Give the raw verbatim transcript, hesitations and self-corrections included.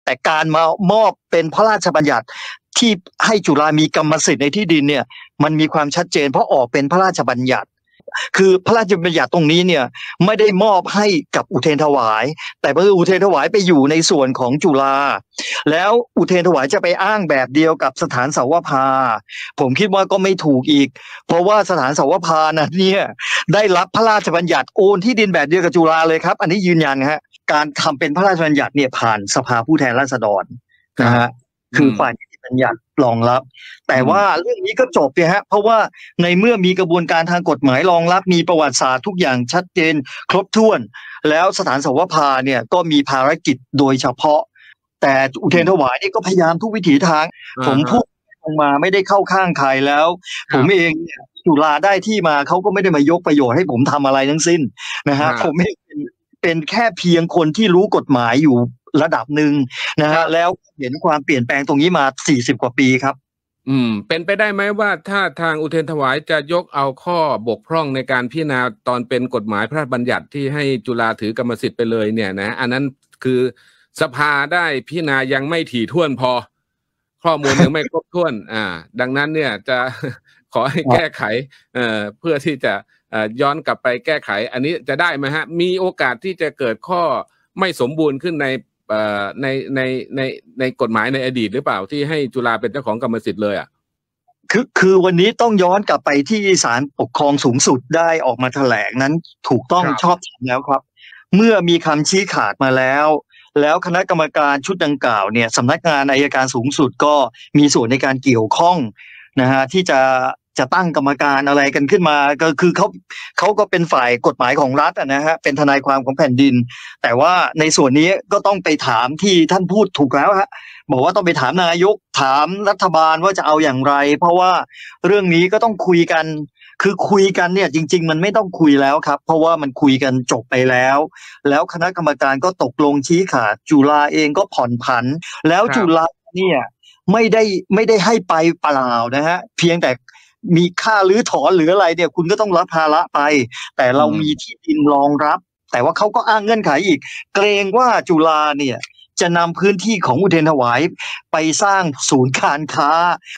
แต่การมามอบเป็นพระราชบัญญัติที่ให้จุฬามีกรรมสิทธิ์ในที่ดินเนี่ยมันมีความชัดเจนเพราะออกเป็นพระราชบัญญัติคือพระราชบัญญัติตรงนี้เนี่ยไม่ได้มอบให้กับอุเทรนถวายแต่เมื่ออุเทรนถวายไปอยู่ในส่วนของจุฬาแล้วอุเทรนถวายจะไปอ้างแบบเดียวกับสถานเสาวภาผมคิดว่าก็ไม่ถูกอีกเพราะว่าสถานเสาวภานะเนี่ยได้รับพระราชบัญญัติโอนที่ดินแบบเดียวกับจุฬาเลยครับอันนี้ยืนยันฮะการทำเป็นพระราชบัญญัติเนี่ยผ่านสภาผู้แทนราษฎรนะฮะคือฝ่ายนิติบัญญัติรองรับแต่ว่าเรื่องนี้ก็จบเนี่ยฮะเพราะว่าในเมื่อมีกระบวนการทางกฎหมายรองรับมีประวัติศาสตร์ทุกอย่างชัดเจนครบถ้วนแล้วสถานเสาวภาเนี่ยก็มีภารกิจโดยเฉพาะแต่อุเทรนถวายนี่ก็พยายามทุกวิถีทางผมพูดลงมาไม่ได้เข้าข้างใครแล้วผมเองเนี่ยจุฬาได้ที่มาเขาก็ไม่ได้มายกประโยชน์ให้ผมทำอะไรทั้งสิ้นนะฮะผมเองเป็นเป็นแค่เพียงคนที่รู้กฎหมายอยู่ระดับหนึ่งนะฮะแล้วเห็นความเปลี่ยนแปลงตรงนี้มาสี่สิบกว่าปีครับอืมเป็นไปได้ไหมว่าถ้าทางอุเทรนถวายจะยกเอาข้อบกพร่องในการพิจารณาตอนเป็นกฎหมายพระราชบัญญัติที่ให้จุฬาถือกรรมสิทธิ์ไปเลยเนี่ยนะอันนั้นคือสภาได้พิจารณายังไม่ถี่ถ้วนพอข้อมูลยังไม่ครบถ้วนอ่าดังนั้นเนี่ยจะขอให้แก้ไขเอ่อเพื่อที่จะเอ่อย้อนกลับไปแก้ไขอันนี้จะได้ไหมฮะมีโอกาสที่จะเกิดข้อไม่สมบูรณ์ขึ้นในเอ่อในในในในกฎหมายในอดีตหรือเปล่าที่ให้จุฬาเป็นเจ้าของกรรมสิทธิ์เลยอ่ะคือคือวันนี้ต้องย้อนกลับไปที่ศาลปกครองสูงสุดได้ออกมาแถลงนั้นถูกต้องชอบธรรมแล้วครับเมื่อมีคำชี้ขาดมาแล้วแล้วคณะกรรมการชุดดังกล่าวเนี่ยสำนักงานอัยการสูงสุดก็มีส่วนในการเกี่ยวข้องนะฮะที่จะจะตั้งกรรมการอะไรกันขึ้นมาก็คือเขาเขาก็เป็นฝ่ายกฎหมายของรัฐนะฮะเป็นทนายความของแผ่นดินแต่ว่าในส่วนนี้ก็ต้องไปถามที่ท่านพูดถูกแล้วฮะบอกว่าต้องไปถามนายกถามรัฐบาลว่าจะเอาอย่างไรเพราะว่าเรื่องนี้ก็ต้องคุยกันคือคุยกันเนี่ยจริงๆมันไม่ต้องคุยแล้วครับเพราะว่ามันคุยกันจบไปแล้วแล้วคณะกรรมการก็ตกลงชี้ขาดจุฬาเองก็ผ่อนผันแล้วจุฬาเนี่ยไม่ได้ไม่ได้ให้ไปเปล่านะฮะเพียงแต่มีค่ารื้อถอนหรืออะไรเนี่ยคุณก็ต้องรับภาระไปแต่เรามีที่ดินรองรับแต่ว่าเขาก็อ้างเงื่อนไขอีกเกรงว่าจุฬาเนี่ยจะนำพื้นที่ของอุเทรนถวายไปสร้างศูนย์การค้า